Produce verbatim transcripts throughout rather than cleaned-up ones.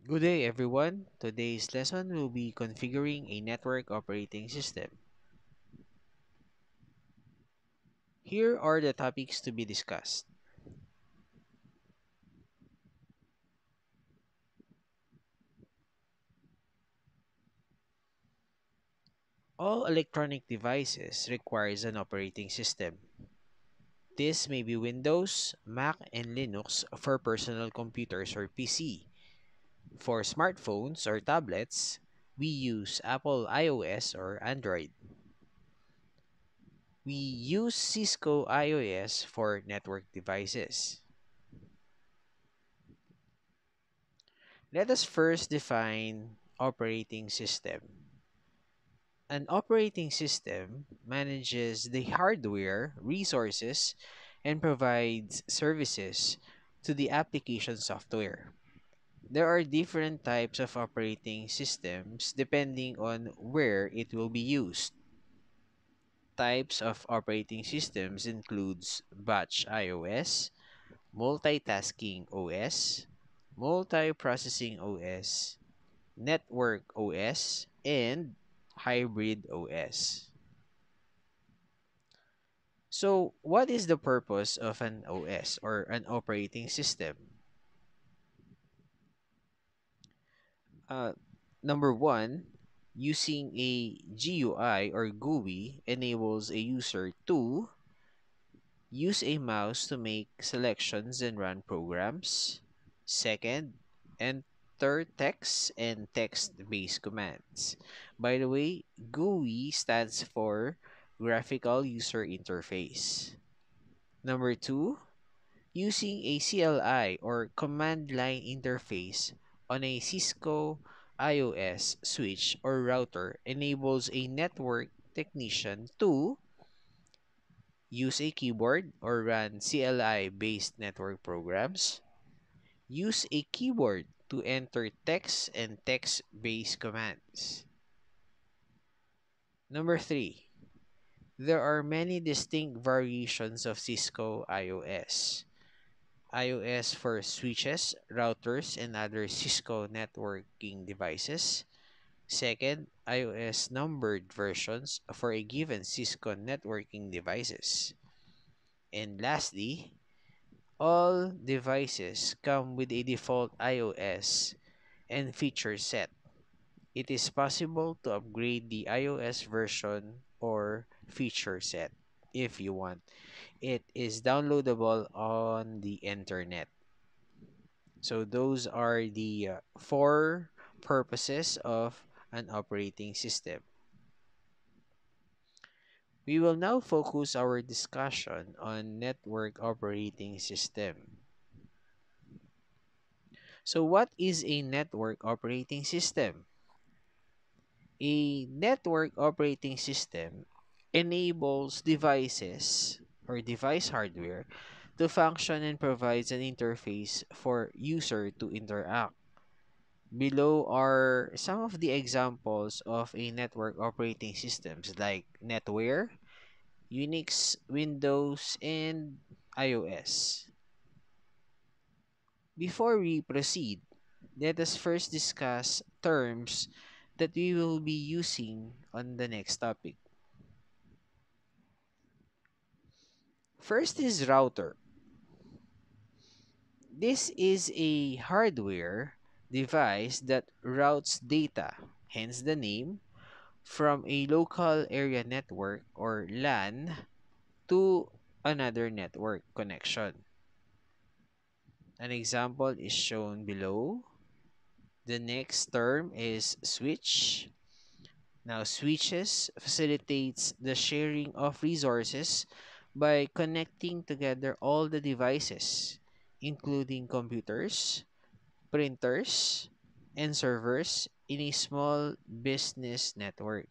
Good day, everyone. Today's lesson will be configuring a network operating system. Here are the topics to be discussed. All electronic devices requires an operating system. This may be Windows, Mac, and Linux for personal computers or P C. For smartphones or tablets, we use Apple iOS or Android. We use Cisco iOS for network devices. Let us first define operating system. An operating system manages the hardware, resources, and provides services to the application software. There are different types of operating systems depending on where it will be used. Types of operating systems includes batch iOS, multitasking O S, multiprocessing O S, network O S, and hybrid O S. So, what is the purpose of an O S or an operating system? Uh, Number one, using a G U I or G U I enables a user to use a mouse to make selections and run programs. Second, enter text and text-based commands. By the way, G U I stands for Graphical User Interface. Number two, using a C L I or command line interface on a Cisco iOS switch or router enables a network technician to use a keyboard or run C L I based network programs, use a keyboard to enter text and text based commands. Number three, there are many distinct variations of Cisco iOS. iOS for switches, routers, and other Cisco networking devices. Second, iOS numbered versions for a given Cisco networking devices. And lastly, all devices come with a default iOS and feature set. It is possible to upgrade the iOS version or feature set if you want. It is downloadable on the internet. So those are the uh, four purposes of an operating system. We will now focus our discussion on network operating system. So what is a network operating system? A network operating system enables devices or device hardware to function and provides an interface for user to interact. Below are some of the examples of a network operating systems like NetWare, Unix, Windows, and iOS. Before we proceed, let us first discuss terms that we will be using on the next topic. First is router. This is a hardware device that routes data, hence the name, from a local area network or LAN to another network connection. An example is shown below. The next term is switch. Now, switches facilitates the sharing of resources by connecting together all the devices, including computers, printers, and servers in a small business network.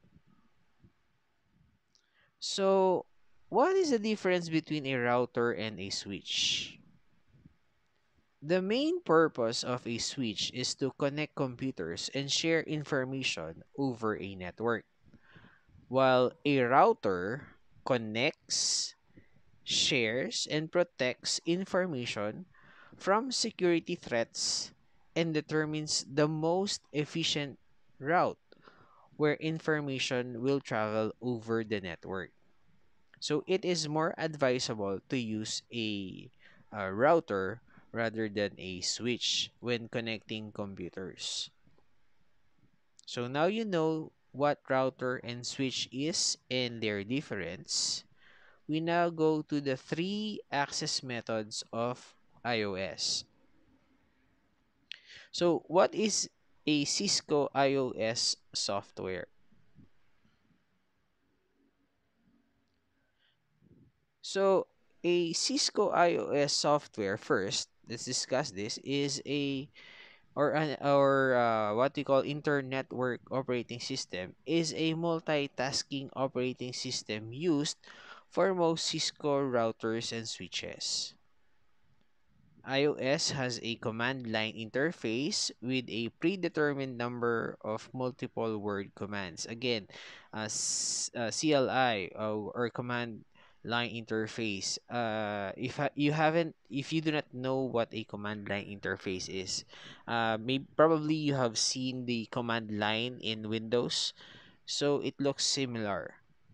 So, what is the difference between a router and a switch? The main purpose of a switch is to connect computers and share information over a network, while a router connects, shares, and protects information from security threats and determines the most efficient route where information will travel over the network. So it is more advisable to use a, a router rather than a switch when connecting computers. So now you know what router and switch is and their difference. We now go to the three access methods of iOS. So what is a Cisco iOS software? So a Cisco iOS software, first, let's discuss this, is a or an or uh, what we call internetwork operating system, is a multitasking operating system used for most Cisco routers and switches. iOS has a command line interface with a predetermined number of multiple word commands. Again, uh, s- uh, C L I, uh, or command line interface. Uh, if ha- you haven't, if you do not know what a command line interface is, uh, maybe probably you have seen the command line in Windows, so it looks similar.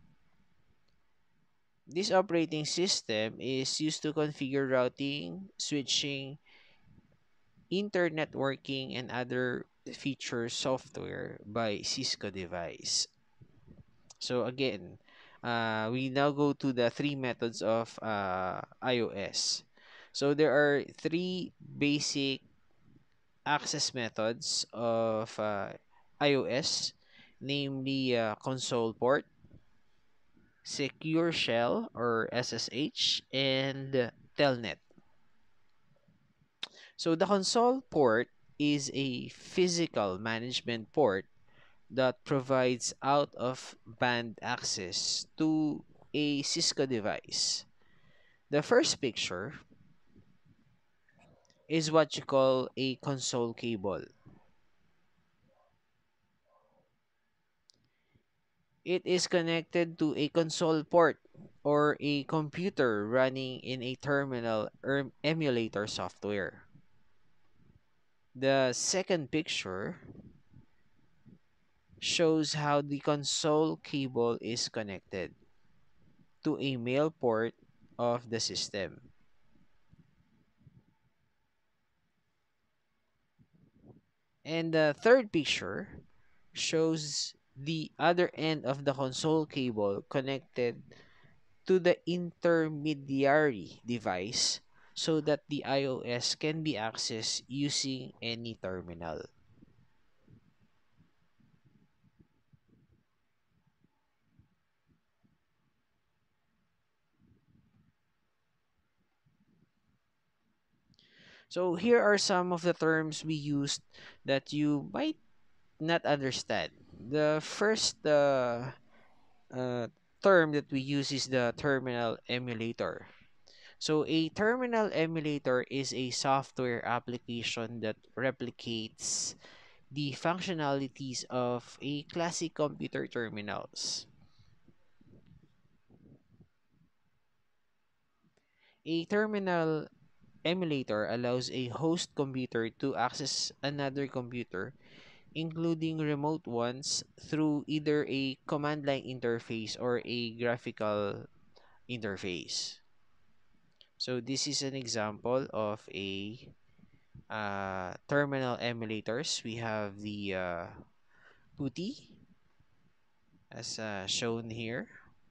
This operating system is used to configure routing, switching, internetworking, and other feature software by Cisco device. So again, uh, we now go to the three methods of uh, iOS. So there are three basic access methods of uh, iOS, namely uh, console port, secure shell or S S H, and telnet. So the console port is a physical management port that provides out of band access to a Cisco device. The first picture is what you call a console cable. It is connected to a console port or a computer running in a terminal or emulator software. The second picture shows how the console cable is connected to a mail port of the system. And the third picture shows the other end of the console cable connected to the intermediary device so that the iOS can be accessed using any terminal. So here are some of the terms we used that you might not understand. The first uh, uh, term that we use is the terminal emulator. So a terminal emulator is a software application that replicates the functionalities of a classic computer terminals. A terminal emulator allows a host computer to access another computer, including remote ones, through either a command line interface or a graphical interface. So this is an example of a uh, terminal emulators. We have the uh, PuTTY as uh, shown here.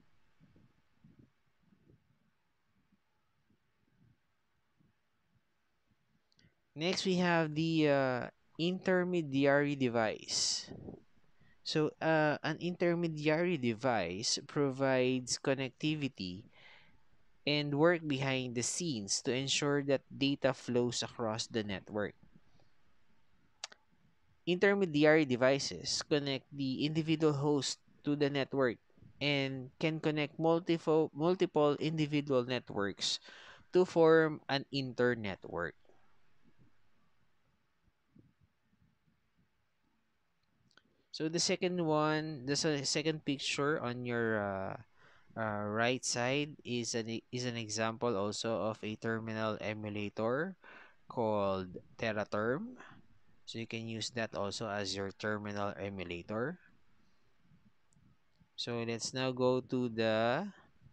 Next, we have the uh, intermediary device. So, uh, an intermediary device provides connectivity and work behind the scenes to ensure that data flows across the network. Intermediary devices connect the individual host to the network and can connect multiple multiple individual networks to form an internetwork. So the second one, the se- second picture on your uh, uh, right side is an e- is an example also of a terminal emulator called TerraTerm. So you can use that also as your terminal emulator. So let's now go to the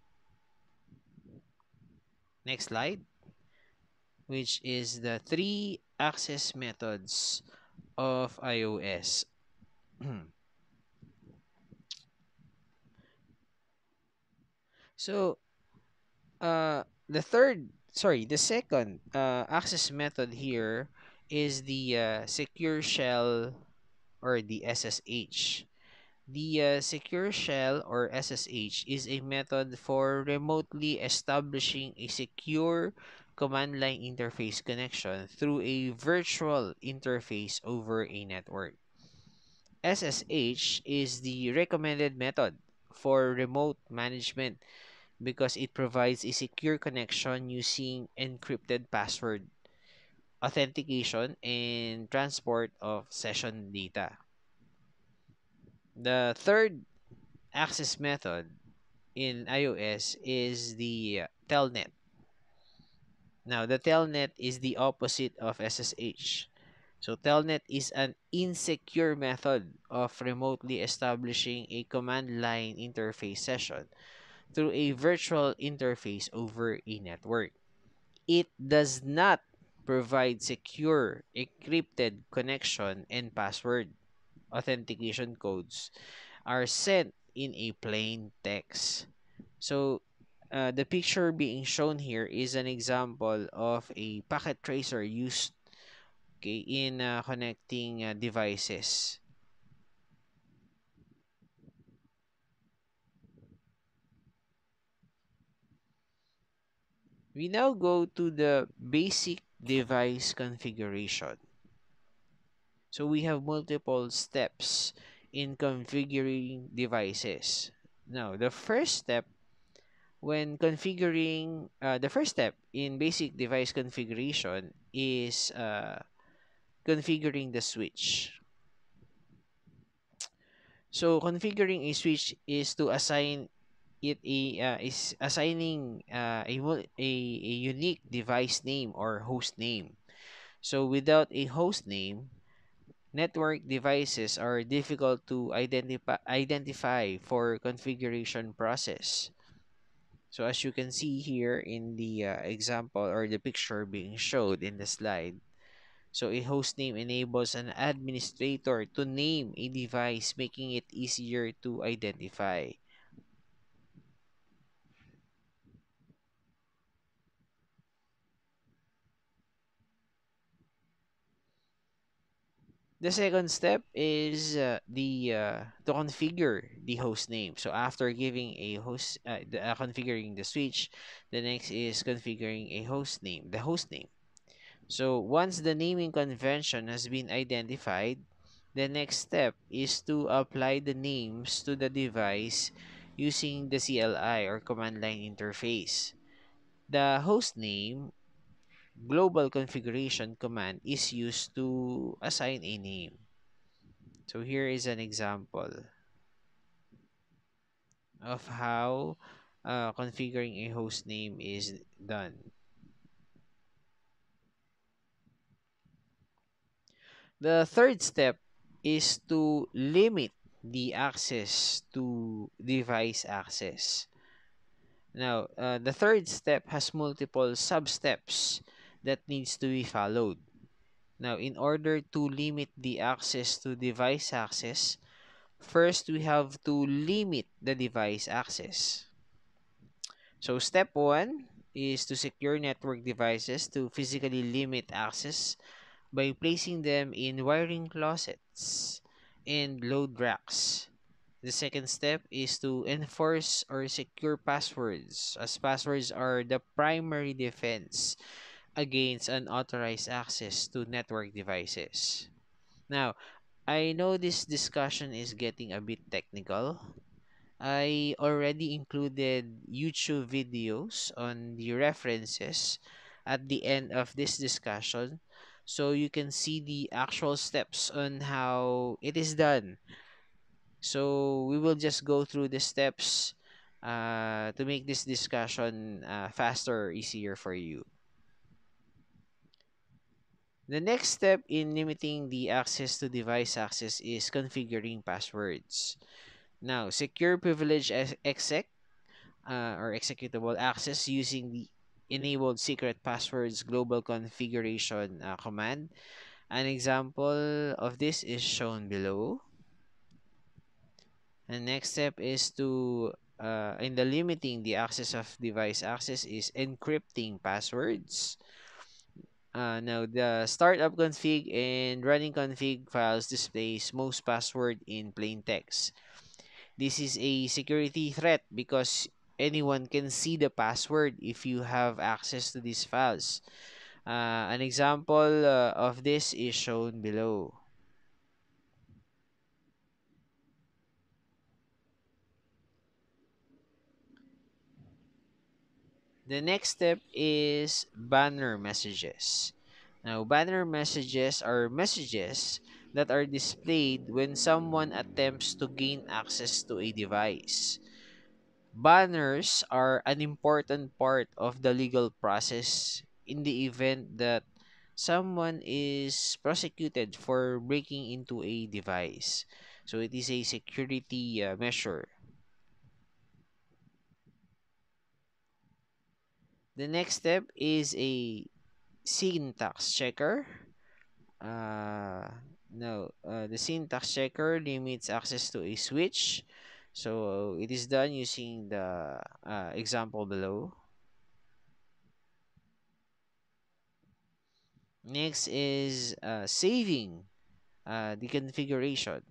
next slide, which is the three access methods of iOS. So, uh, the third, sorry, the second uh, access method here is the uh, secure shell or the S S H. The uh, secure shell or S S H is a method for remotely establishing a secure command line interface connection through a virtual interface over a network. S S H is the recommended method for remote management because it provides a secure connection using encrypted password authentication and transport of session data. The third access method in iOS is the uh, telnet. Now, the telnet is the opposite of S S H. So, telnet is an insecure method of remotely establishing a command line interface session through a virtual interface over a network. It does not provide secure encrypted connection, and password authentication codes are sent in a plain text. So, uh, the picture being shown here is an example of a packet tracer used, okay, in uh, connecting uh, devices. We now go to the basic device configuration. So we have multiple steps in configuring devices. Now, the first step when configuring, uh, the first step in basic device configuration is uh, configuring the switch. So configuring a switch is to assign it a uh, is assigning uh, a, mul- a a unique device name or host name. So without a host name, network devices are difficult to identify identify for configuration process. So as you can see here in the uh, example or the picture being showed in the slide, so a host name enables an administrator to name a device, making it easier to identify. The second step is uh, the uh, to configure the host name. So after giving a host, uh, the, uh, configuring the switch, the next is configuring a host name, the host name. So once the naming convention has been identified, the next step is to apply the names to the device using the C L I or command line interface. The host name global configuration command is used to assign a name. So here is an example of how uh, configuring a host name is done. The third step is to limit the access to device access. Now, uh, the third step has multiple sub-steps that needs to be followed. Now, in order to limit the access to device access, first we have to limit the device access. So, step one is to secure network devices to physically limit access by placing them in wiring closets and load racks. The second step is to enforce or secure passwords, as passwords are the primary defense against unauthorized access to network devices. Now, I know this discussion is getting a bit technical. I already included YouTube videos on the references at the end of this discussion so you can see the actual steps on how it is done. So we will just go through the steps uh, to make this discussion uh, faster or easier for you. The next step in limiting the access to device access is configuring passwords. Now, secure privilege ex- exec uh, or executable access using the enabled secret passwords global configuration uh, command. An example of this is shown below. And next step is to uh, in the limiting the access of device access is encrypting passwords. Uh, now the startup config and running config files displays most password in plain text. This is a security threat because anyone can see the password if you have access to these files. Uh, an example uh, of this is shown below. The next step is banner messages. Now, banner messages are messages that are displayed when someone attempts to gain access to a device. Banners are an important part of the legal process in the event that someone is prosecuted for breaking into a device. So, it is a security uh, measure. The next step is a syntax checker. Uh, no, uh, the syntax checker limits access to a switch. So it is done using the uh, example below. Next is uh, saving uh, the configuration.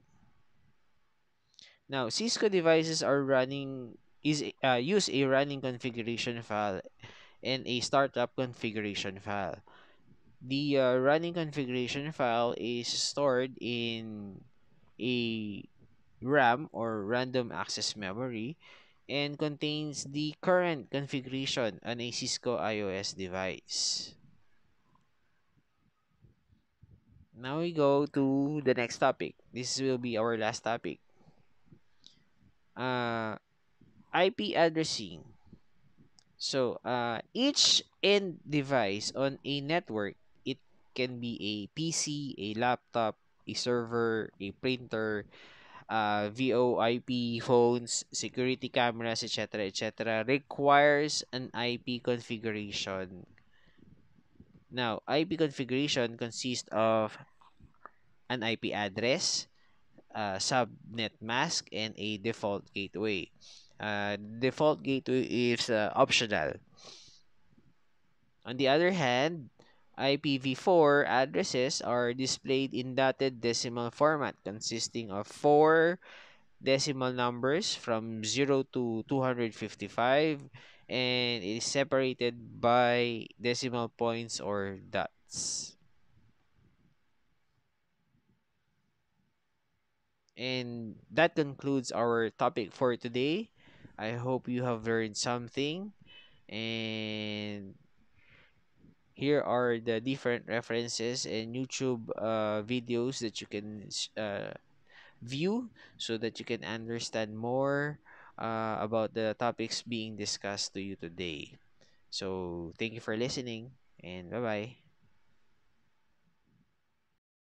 Now, Cisco devices are running is uh, use a running configuration file and a startup configuration file. The uh, running configuration file is stored in a RAM or random access memory and contains the current configuration on a Cisco iOS device. Now we go to the next topic. This will be our last topic. Uh, I P addressing. So, uh, each end device on a network, it can be a P C, a laptop, a server, a printer, uh, VoIP phones, security cameras, et cetera, et cetera, requires an I P configuration. Now, I P configuration consists of an I P address, a subnet mask, and a default gateway. Uh, default gateway is uh, optional. On the other hand, I P v four addresses are displayed in dotted decimal format consisting of four decimal numbers from zero to two hundred fifty-five, and it is separated by decimal points or dots. And that concludes our topic for today. I hope you have learned something, and here are the different references and YouTube uh, videos that you can uh, view so that you can understand more uh, about the topics being discussed to you today. So, thank you for listening, and bye bye.